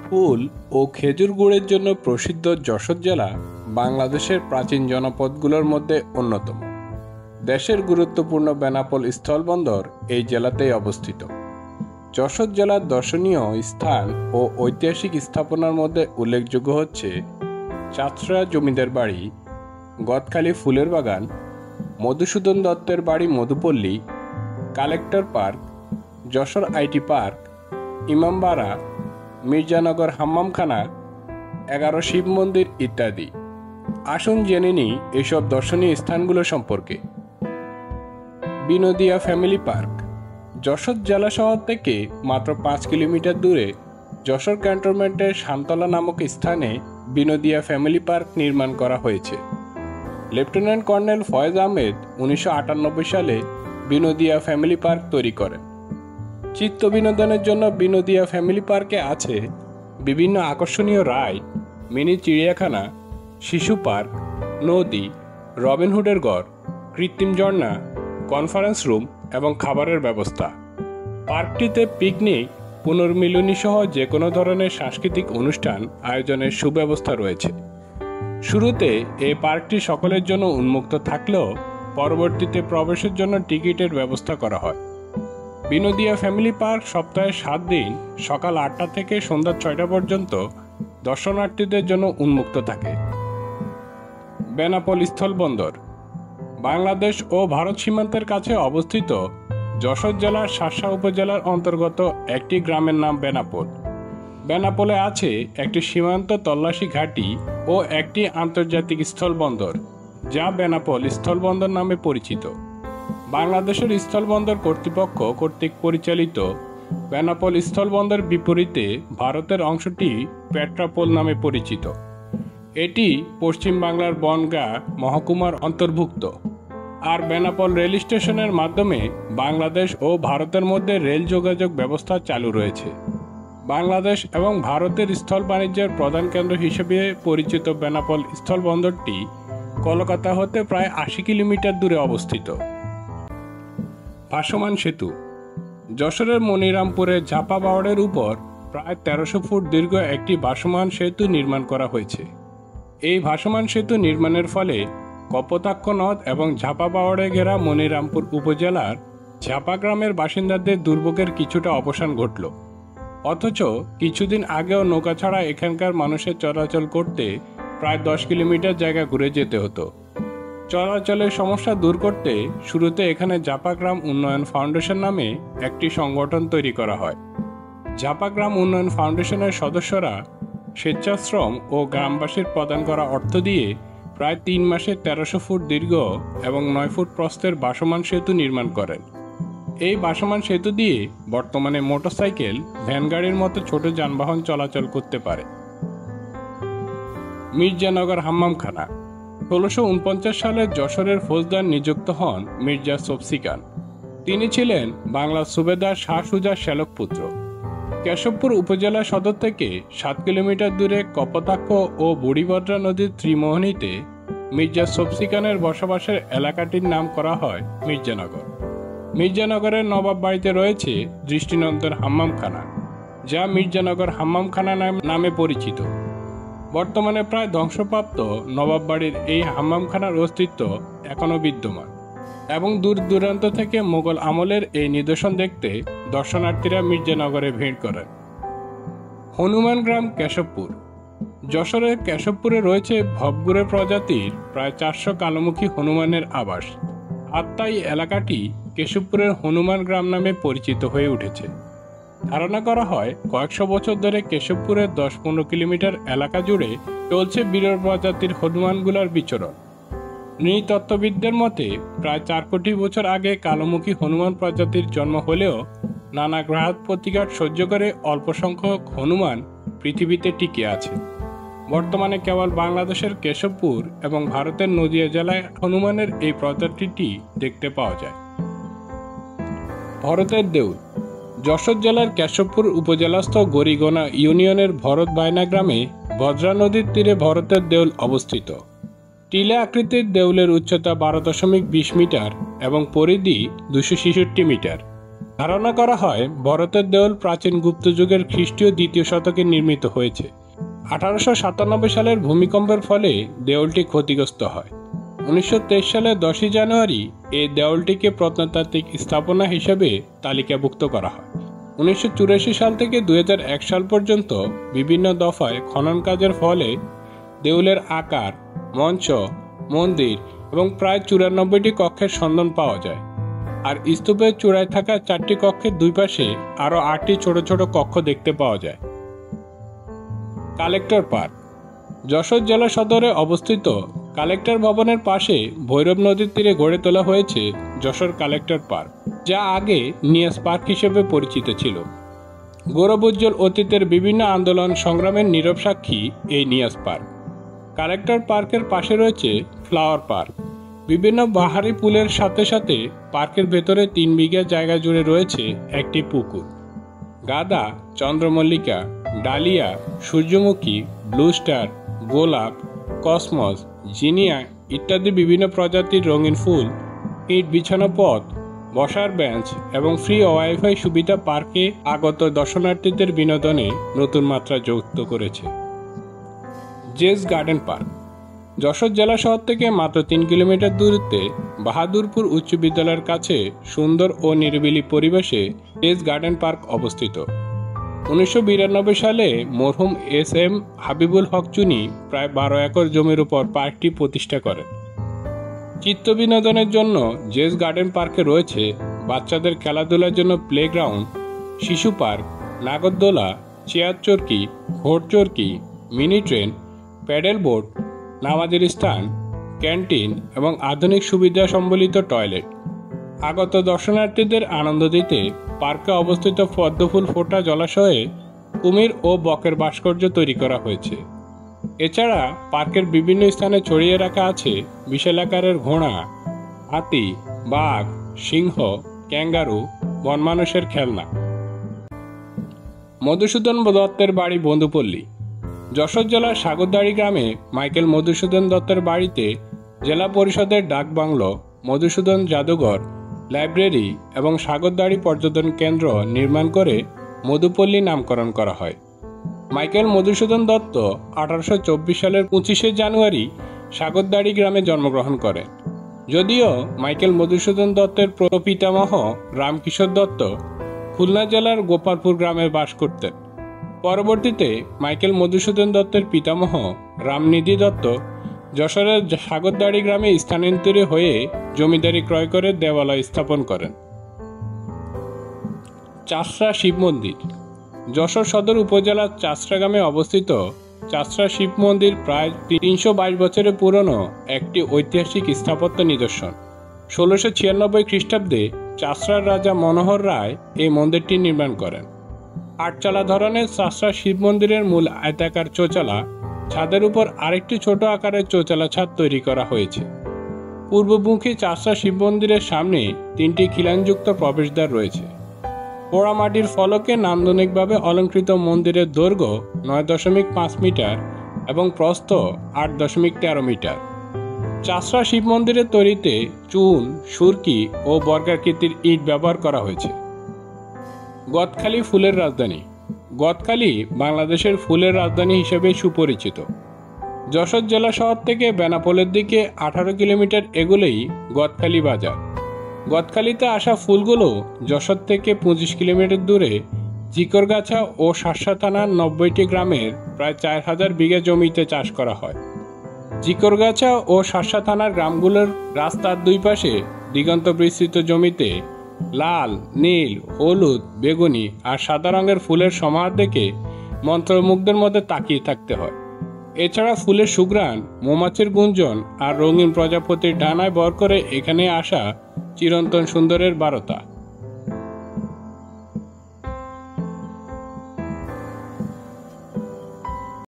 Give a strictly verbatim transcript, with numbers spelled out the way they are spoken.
ফুল ও খেজুর গুড়ের জন্য প্রসিদ্ধ যশোর জেলা বাংলাদেশের প্রাচীন জনপদগুলোর মধ্যে অন্যতম। দেশের গুরুত্বপূর্ণ বেনাপোল স্থলবন্দর এই জেলাতেই অবস্থিত। যশোর জেলার দর্শনীয় স্থান ও ঐতিহাসিক স্থাপনার মধ্যে উল্লেখযোগ্য হচ্ছে চাঁদছড়া জমিদার বাড়ি, গদখালি ফুলের বাগান, মধুসূদন দত্তের বাড়ি Madhupalli, collector park, Jessore IT park, Imambara, Mirzanagar Hammamkhana, এগারো শিব মন্দির ইত্যাদি। আসুন জেনে নিই এইসব দর্শনীয় স্থানগুলো সম্পর্কে। বিনোদিয়া ফ্যামিলি পার্ক যশোর জেলা শহর থেকে মাত্র পাঁচ কিলোমিটার দূরে যশোর ক্যান্টনমেন্টের শান্তলা নামক স্থানে বিনোদিয়া ফ্যামিলি পার্ক নির্মাণ করা হয়েছে। লেফটেন্যান্ট কর্নেল ফয়েজ আহমেদ উনিশশো আটানব্বই সালে বিনোদিয়া ফ্যামিলি পার্ক তৈরি করেন। চিত্ত বিনোদনের জন্য বিনোদিয়া ফ্যামিলি পার্কে আছে বিভিন্ন আকর্ষণীয় রাইড, মিনি চিড়িয়াখানা, শিশু পার্ক, নদী, রবিনহুডের ঘর, কৃত্রিম ঝর্ণা, কনফারেন্স রুম এবং খাবারের ব্যবস্থা। পার্কটিতে পিকনিক, পুনর্মিলনী সহ যে কোনো ধরনের সাংস্কৃতিক অনুষ্ঠান আয়োজনের সুব্যবস্থা রয়েছে। শুরুতে এই পার্কটি সকলের জন্য উন্মুক্ত থাকলেও পরবর্তীতে প্রবেশের জন্য টিকিটের ব্যবস্থা করা হয়। বিনোদিয়া ফ্যামিলি পার্ক সপ্তাহে সাত দিন সকাল আটটা থেকে সন্ধ্যা ছয়টা পর্যন্ত দর্শনার্থীদের জন্য উন্মুক্ত থাকে। বেনাপোল স্থলবন্দর বাংলাদেশ ও ভারত সীমান্তের কাছে অবস্থিত যশোর জেলার শার্শা উপজেলার অন্তর্গত একটি গ্রামের নাম বেনাপোল। বেনাপোলে আছে একটি সীমান্ত তল্লাশি ঘাঁটি ও একটি আন্তর্জাতিক স্থলবন্দর, যা বেনাপোল স্থলবন্দর নামে পরিচিত। বাংলাদেশের স্থলবন্দর কর্তৃপক্ষ কর্তৃক পরিচালিত বেনাপোল স্থলবন্দর বিপরীতে ভারতের অংশটি পেট্রাপোল নামে পরিচিত। এটি পশ্চিম বাংলার বনগাঁ মহকুমার অন্তর্ভুক্ত। আর বেনাপোল রেল স্টেশনের মাধ্যমে বাংলাদেশ ও ভারতের মধ্যে রেল যোগাযোগ ব্যবস্থা চালু রয়েছে। বাংলাদেশ এবং ভারতের স্থল বাণিজ্যের প্রধান কেন্দ্র হিসেবে পরিচিত বেনাপোল স্থলবন্দরটি কলকাতা হতে প্রায় আশি কিলোমিটার দূরে অবস্থিত। ভাসমান সেতু যশোরের মনিরামপুরে ঝাপা বাওড়ের উপর প্রায় তেরোশো ফুট দীর্ঘ একটি ভাসমান সেতু নির্মাণ করা হয়েছে। এই ভাসমান সেতু নির্মাণের ফলে কপোতাক্ষ নদ এবং ঝাপা বাওড়ে ঘেরা মনিরামপুর উপজেলার ঝাপা গ্রামের বাসিন্দাদের দুর্ভোগের কিছুটা অবসান ঘটল। অথচ কিছুদিন আগেও নৌকা ছাড়া এখানকার মানুষের চলাচল করতে প্রায় দশ কিলোমিটার জায়গা ঘুরে যেতে হতো। চলাচলের সমস্যা দূর করতে শুরুতে এখানে ঝাপা গ্রাম উন্নয়ন ফাউন্ডেশন নামে একটি সংগঠন তৈরি করা হয়। ঝাপা গ্রাম উন্নয়ন ফাউন্ডেশনের সদস্যরা স্বেচ্ছাশ্রম ও গ্রামবাসীর প্রদান করা অর্থ দিয়ে প্রায় তিন মাসে তেরোশো ফুট দীর্ঘ এবং নয় ফুট প্রস্থের ভাসমান সেতু নির্মাণ করেন। এই ভাসমান সেতু দিয়ে বর্তমানে মোটরসাইকেল, ভ্যান গাড়ির মতো ছোট যানবাহন চলাচল করতে পারে। মির্জানগর হাম্মামখানা ষোলোশো উনপঞ্চাশ সালে যশোরের ফৌজদার নিযুক্ত হন মির্জা সফসি খান। তিনি ছিলেন বাংলার সুবেদার শাহ সুজার শ্যালক পুত্র। কেশবপুর উপজেলা সদর থেকে সাত কিলোমিটার দূরে কপোতাক্ষ ও বুড়িভদ্রা নদীর ত্রিমোহনীতে মির্জা সফসি খানের বসবাসের এলাকাটির নাম করা হয় মির্জানগর। মির্জানগরের নবাব বাড়িতে রয়েছে দৃষ্টিনন্দন হাম্মামখানা, যা মির্জানগর হাম্মামখানা নামে পরিচিত। বর্তমানে প্রায় ধ্বংসপ্রাপ্ত নবাব বাড়ির এই হাম্মামখানার অস্তিত্ব এখনও বিদ্যমান এবং দূর দূরান্ত থেকে মোগল আমলের এই নিদর্শন দেখতে দর্শনার্থীরা মির্জানগরে ভিড় করেন। হনুমান গ্রাম কেশবপুর যশোরের কেশবপুরে রয়েছে ভবঘুরে প্রজাতির প্রায় চারশো কালোমুখী হনুমানের আবাস। আর তাই এলাকাটি কেশবপুরের হনুমান গ্রাম নামে পরিচিত হয়ে উঠেছে। ধারণা করা হয় কয়েকশো বছর ধরে কেশবপুরের দশ পনেরো কিলোমিটার এলাকা জুড়ে চলছে বিরল প্রজাতির হনুমানগুলোর বিচরণ। নৃতত্ত্ববিদদের মতে প্রায় চার কোটি বছর আগে কালোমুখী হনুমান প্রজাতির জন্ম হলেও নানা ঘাত প্রতিঘাত সহ্য করে অল্প সংখ্যক হনুমান পৃথিবীতে টিকে আছে। বর্তমানে কেবল বাংলাদেশের কেশবপুর এবং ভারতের নদিয়া জেলায় হনুমানের এই প্রজাতিটি দেখতে পাওয়া যায়। ভরতের দেউল যশোর জেলার কেশবপুর উপজেলাস্থ গরিগোনা ইউনিয়নের ভরত বাইনা গ্রামে ভদ্রা নদীর তীরে ভরতের দেউল অবস্থিত। টিলা আকৃতির দেউলের উচ্চতা বারো দশমিক বিশ মিটার এবং পরিধি দুশো ছেষট্টি মিটার। ধারণা করা হয় ভরতের দেউল প্রাচীন গুপ্ত যুগের খ্রিস্টীয় দ্বিতীয় শতকে নির্মিত হয়েছে। আঠারোশো সাতানব্বই সালের ভূমিকম্পের ফলে দেউলটি ক্ষতিগ্রস্ত হয়। উনিশশো তেইশ সালের দশই জানুয়ারি এই দেউলটিকে প্রত্নতাত্ত্বিক স্থাপনা হিসেবে তালিকাভুক্ত করা হয়। উনিশশো চুরাশি সাল থেকে দুই হাজার এক সাল পর্যন্ত বিভিন্ন দফায় খনন কাজের ফলে দেউলের আকার, মঞ্চ, মন্দির এবং প্রায় চুরানব্বইটি কক্ষের সন্ধান পাওয়া যায়। আর স্তূপের চূড়ায় থাকা চারটি কক্ষের দুই পাশে আরও আটটি ছোট ছোট কক্ষ দেখতে পাওয়া যায়। কালেক্টর পার্ক যশোর জেলা সদরে অবস্থিত কালেক্টর ভবনের পাশে ভৈরব নদীর তীরে গড়ে তোলা হয়েছে যশোর কালেক্টর পার্ক, যা আগে নিয়াস পার্ক হিসেবে পরিচিত ছিল। গৌরবোজ্জ্বল অতীতের বিভিন্ন আন্দোলন সংগ্রামের নীরব সাক্ষী এই নিয়াস পার্ক। কালেক্টর পার্কের পাশে রয়েছে ফ্লাওয়ার পার্ক। বিভিন্ন বাহারি পুলের সাথে সাথে পার্কের ভেতরে তিন বিঘা জায়গা জুড়ে রয়েছে একটি পুকুর। গাঁদা, চন্দ্রমল্লিকা, ডালিয়া, সূর্যমুখী, ব্লু স্টার, গোলাপ, কসমস, জিনিয়া ইত্যাদি বিভিন্ন প্রজাতির রঙিন ফুল, ইট বিছানো পথ, বসার বেঞ্চ এবং ফ্রি ওয়াইফাই সুবিধা পার্কে আগত দর্শনার্থীদের বিনোদনে নতুন মাত্রা যুক্ত করেছে। জেস গার্ডেন পার্ক যশোর জেলা শহর থেকে মাত্র তিন কিলোমিটার দূরত্বে বাহাদুরপুর উচ্চ বিদ্যালয়ের কাছে সুন্দর ও নিরিবিলি পরিবেশে জেস গার্ডেন পার্ক অবস্থিত। উনিশশো বিরানব্বই সালে মরহুম এস এম হাবিবুল হক চুনি প্রায় বারো একর জমির উপর পার্কটি প্রতিষ্ঠা করেন। চিত্ত বিনোদনের জন্য জেস গার্ডেন পার্কে রয়েছে বাচ্চাদের খেলাধুলার জন্য প্লেগ্রাউন্ড, শিশু পার্ক, নাগরদোলা, চেয়ার চরকি, ঘোড় চরকি, মিনি ট্রেন, প্যাডেল বোট, নামাজের স্থান, ক্যান্টিন এবং আধুনিক সুবিধা সম্বলিত টয়লেট। আগত দর্শনার্থীদের আনন্দ দিতে পার্কে অবস্থিত পদ্মফুল ফোটা জলাশয়ে কুমির ও বকের ভাস্কর্য তৈরি করা হয়েছে। এছাড়া পার্কের বিভিন্ন স্থানে ছড়িয়ে রাখা আছে বিশাল আকারের ঘোড়া, হাতি, বাঘ, সিংহ, ক্যাঙ্গারু, বনমানুষের খেলনা। মধুসূদন দত্তের বাড়ি বন্ধুপল্লী যশোর জেলার সাগরদাড়ি গ্রামে মাইকেল মধুসূদন দত্তের বাড়িতে জেলা পরিষদের ডাকবাংলো, মধুসূদন জাদুঘর, লাইব্রেরি এবং সাগরদাড়ি পর্যটন কেন্দ্র নির্মাণ করে মধুপল্লী নামকরণ করা হয়। মাইকেল মধুসূদন দত্ত আঠারোশো চব্বিশ সালের পঁচিশে জানুয়ারি সাগরদাড়ি গ্রামে জন্মগ্রহণ করেন। যদিও মাইকেল মধুসূদন দত্তের প্রপিতামহ রামকিশোর দত্ত খুলনা জেলার গোপালপুর গ্রামে বাস করতেন। পরবর্তীতে মাইকেল মধুসূদন দত্তের পিতামহ রামনিধি দত্ত যশোরের সাগরদাড়ি গ্রামে স্থানান্তরিত হয়ে জমিদারি ক্রয় করে দেবালয় স্থাপন করেন। চাষড়া শিব মন্দির যশোর সদর উপজেলার চাষড়া গ্রামে অবস্থিত চাষড়া শিব মন্দির প্রায় তিনশো বাইশ বছরের পুরনো একটি ঐতিহাসিক স্থাপত্য নিদর্শন। ষোলোশো ছিয়ানব্বই খ্রিস্টাব্দে চাষড়ার রাজা মনোহর রায় এই মন্দিরটি নির্মাণ করেন। আটচালা ধরনের চাষড়া শিব মন্দিরের মূল আয়তাকার চৌচালা, ছাদের উপর আরেকটি ছোট আকারের চৌচালা ছাদ তৈরি করা হয়েছে। পূর্বমুখী চাষড়া শিব মন্দিরের সামনে তিনটি খিলানযুক্ত প্রবেশদ্বার রয়েছে। পোড়ামাটির ফলকে নান্দনিকভাবে অলঙ্কৃত মন্দিরের দৈর্ঘ্য নয় দশমিক পাঁচ মিটার এবং প্রস্থ আট দশমিক তেরো মিটার। চাষড়া শিব মন্দিরের তৈরিতে চুন, সুরকি ও বর্গাকৃতির ইট ব্যবহার করা হয়েছে। গদখালি ফুলের রাজধানী গদখালি বাংলাদেশের ফুলের রাজধানী হিসেবে সুপরিচিত। যশোর জেলা শহর থেকে বেনাপোলের দিকে আঠারো কিলোমিটার এগোলেই গদখালি বাজার। গদখালিতে আসা ফুলগুলো যশোর থেকে পঁচিশ কিলোমিটার দূরে জিকরগাছা ও শার্শা থানার নব্বইটি গ্রামের প্রায় চার হাজার বিঘা জমিতে চাষ করা হয়। জিকরগাছা ও শার্শা থানার গ্রামগুলোর রাস্তার দুই পাশে দিগন্ত বিস্তৃত জমিতে লাল, নীল, হলুদ, বেগুনি আর সাদা রঙের ফুলের সমাহার দেখে মন্ত্রমুগ্ধের মধ্যে তাকিয়ে থাকতে হয়। এছাড়া ফুলের সুঘ্রাণ, মৌমাছির গুঞ্জন আর রঙিন প্রজাপতির ডানায় ভর করে এখানে আসা চিরন্তন সুন্দরের বারতা।